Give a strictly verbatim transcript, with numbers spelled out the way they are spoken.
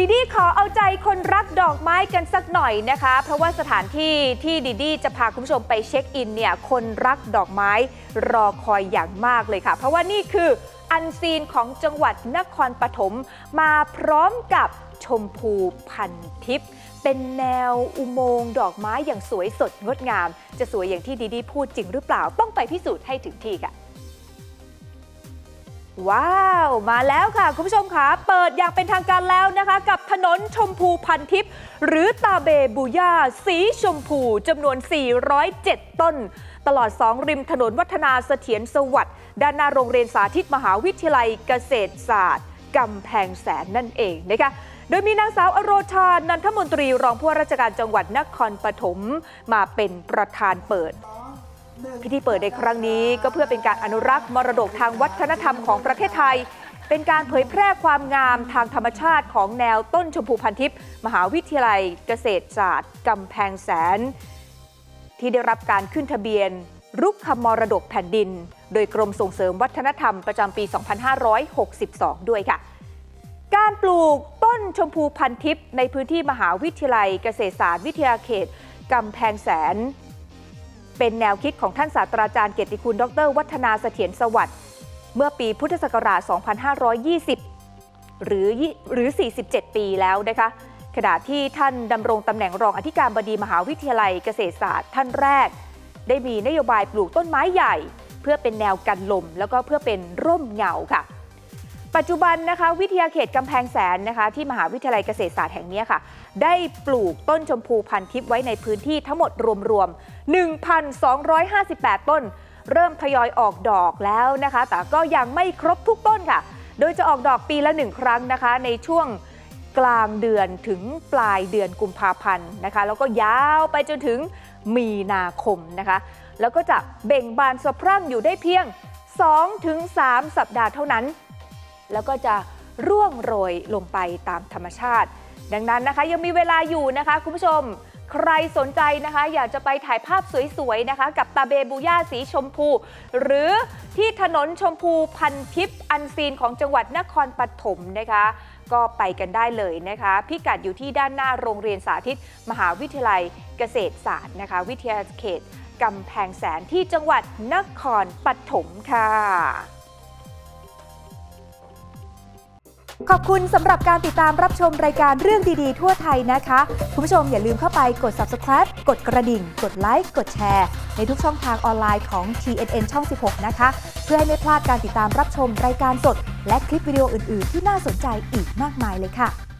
ดิดี้ขอเอาใจคนรักดอกไม้กันสักหน่อยนะคะเพราะว่าสถานที่ที่ดิดี้จะพาคุณผู้ชมไปเช็คอินเนี่ยคนรักดอกไม้รอคอยอย่างมากเลยค่ะเพราะว่านี่คืออันซีนของจังหวัดนครปฐมมาพร้อมกับชมพูพันทิพย์เป็นแนวอุโมงค์ดอกไม้อย่างสวยสดงดงามจะสวยอย่างที่ดิดี้พูดจริงหรือเปล่าต้องไปพิสูจน์ให้ถึงที่ค่ะว้าวมาแล้วค่ะคุณผู้ชมค่ะเปิดอย่างเป็นทางการแล้วนะคะกับถนนชมพูพันทิพย์หรือตาเบบูย่าสีชมพูจำนวนสี่ร้อยเจ็ดต้นตลอดสองริมถนนวัฒนาเสถียรสวัสดิ์ด้านหน้าโรงเรียนสาธิตมหาวิทยาลัยเกษตรศาสตร์กำแพงแสนนั่นเองนะคะโดยมีนางสาวอโรชานันทมนตรีรองผู้ว่าราชการจังหวัดนครปฐมมาเป็นประธานเปิดพิธีเปิดในครั้งนี้ก็เพื่อเป็นการอนุรักษ์มรดกทางวัฒนธรรมของประเทศไทยเป็นการเผยแพร่ความงามทางธรรมชาติของแนวต้นชมพูพันทิพย์มหาวิทยาลัยเกษตรศาสตร์กำแพงแสนที่ได้รับการขึ้นทะเบียนรุกขมรดกแผ่นดินโดยกรมส่งเสริมวัฒนธรรมประจำปี สองพันห้าร้อยหกสิบสอง ด้วยค่ะการปลูกต้นชมพูพันทิพย์ในพื้นที่มหาวิทยาลัยเกษตรศาสตร์วิทยาเขตกำแพงแสนเป็นแนวคิดของท่านศาสตราจารย์เกียรติคุณดร.วัฒนาเสถียรสวัสดิ์เมื่อปีพุทธศักราช สองพันห้าร้อยยี่สิบ หรือหรือ สี่สิบเจ็ด ปีแล้วนะคะขณะที่ท่านดำรงตำแหน่งรองอธิการบดีมหาวิทยาลัยเกษตรศาสตร์ท่านแรกได้มีนโยบายปลูกต้นไม้ใหญ่เพื่อเป็นแนวกันลมแล้วก็เพื่อเป็นร่มเงาค่ะปัจจุบันนะคะวิทยาเขตกำแพงแสนนะคะที่มหาวิทยาลัยเกษตรศาสตร์แห่งนี้ค่ะได้ปลูกต้นชมพูพันทิพย์ไว้ในพื้นที่ทั้งหมดรวมๆ หนึ่งพันสองร้อยห้าสิบแปด ต้นเริ่มทยอยออกดอกแล้วนะคะแต่ก็ยังไม่ครบทุกต้นค่ะโดยจะออกดอกปีละหนึ่งครั้งนะคะในช่วงกลางเดือนถึงปลายเดือนกุมภาพันธ์นะคะแล้วก็ยาวไปจนถึงมีนาคมนะคะแล้วก็จะเบ่งบานสะพรั่งอยู่ได้เพียง สองถึงสาม สัปดาห์เท่านั้นแล้วก็จะร่วงโรยลงไปตามธรรมชาติดังนั้นนะคะยังมีเวลาอยู่นะคะคุณผู้ชมใครสนใจนะคะอยากจะไปถ่ายภาพสวยๆนะคะกับตาเบบูย่าสีชมพูหรือที่ถนนชมพูพันทิพย์อันซีนของจังหวัดนครปฐมนะคะก็ไปกันได้เลยนะคะพิกัดอยู่ที่ด้านหน้าโรงเรียนสาธิตมหาวิทยาลัยเกษตรศาสตร์นะคะวิทยาเขตกำแพงแสนที่จังหวัดนครปฐมค่ะขอบคุณสำหรับการติดตามรับชมรายการเรื่องดีๆทั่วไทยนะคะคุณผู้ชมอย่าลืมเข้าไปกด ซับสไครบ์ กดกระดิ่งกดไลค์กดแชร์ในทุกช่องทางออนไลน์ของ ที เอ็น เอ็น ช่อง สิบหก นะคะเพื่อให้ไม่พลาดการติดตามรับชมรายการสดและคลิปวิดีโออื่นๆที่น่าสนใจอีกมากมายเลยค่ะ